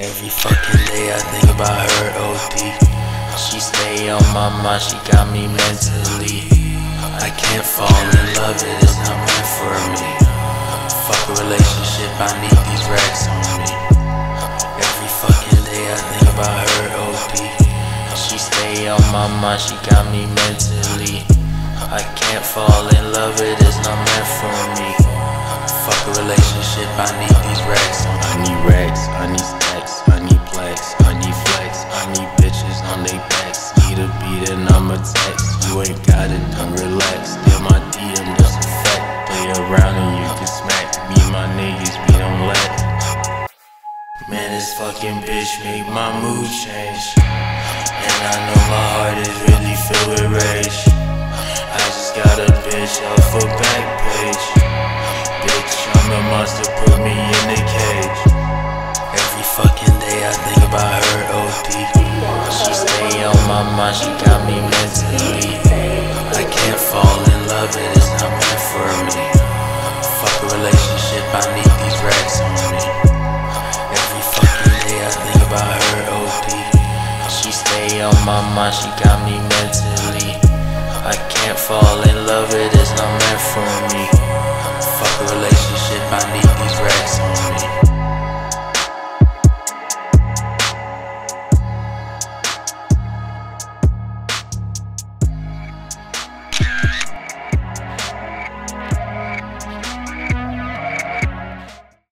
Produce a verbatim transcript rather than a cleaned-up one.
Every fucking day I think about her O D. She stay on my mind, she got me mentally. I can't fall in love, it is not meant for me. Fuck a relationship, I need these racks on me. Every fucking day I think about her O D. She stay on my mind, she got me mentally. I can't fall in love, it is not meant for me. Fuck a relationship, I need these racks on me. I need racks, I need stacks, I need plaques, I need flex, I need bitches on they backs. Need a beat and I'ma text. You ain't got it, don't relax. Still my D M, that's a fact. Play around and you can smack. Me and my niggas, we don't lack. Man, this fucking bitch make my mood change, and I know my heart is really filled with rage. I just got a bitch off a back page. Bitch, I'm a monster, put me in the cage. Every fucking day I think about her O D. She stay on my mind, she got me mentally. I can't fall in love, it is not meant for me. Fuck a relationship, I need these racks on me. Every fucking day I think about her O D. She stay on my mind, she got me mentally. I can't fall in